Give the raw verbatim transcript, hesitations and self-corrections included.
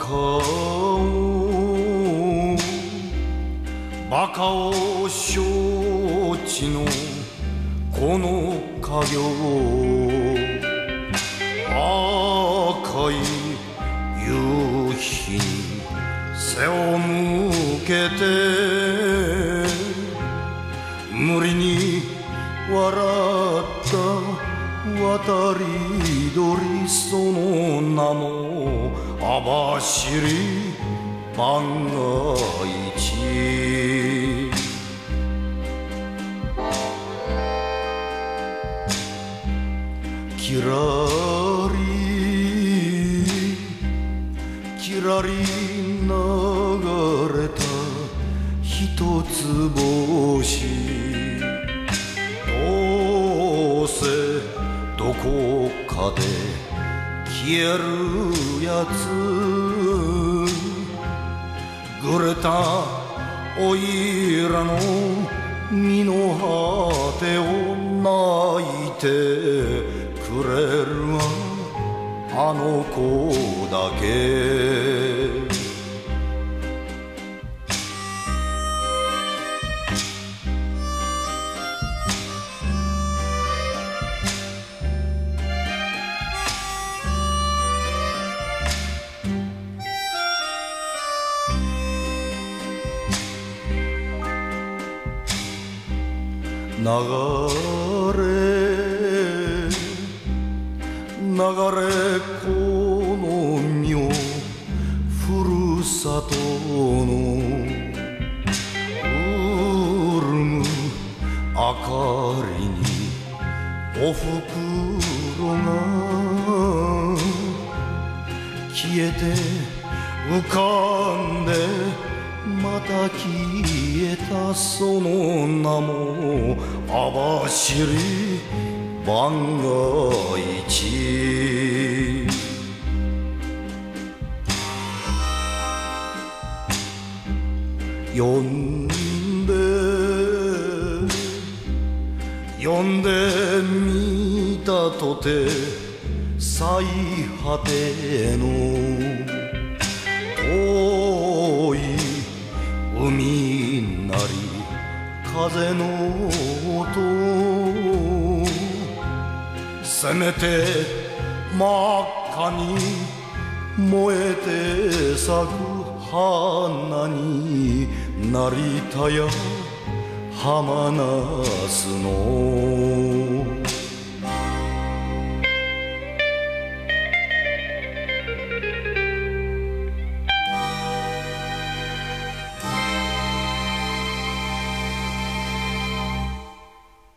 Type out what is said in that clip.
をバカを承知のこの家業、赤い夕日に背を向けて無理に笑った渡り鳥、その名も網走番外地。キラリキラリ流れた一つ星、どうせどこかで消えるやつ、ぐれたおいらの身の果てを泣いてくれるわあの子だけ。流れ流れこの身をふるさとのうるむ明かりにおふくろが消えて浮かんでまた消えた、その名も網走番外地。呼んで呼んでみたとて最果ての遠い海なり風の音、せめて真っ赤に燃えて咲く花になりたや浜那須の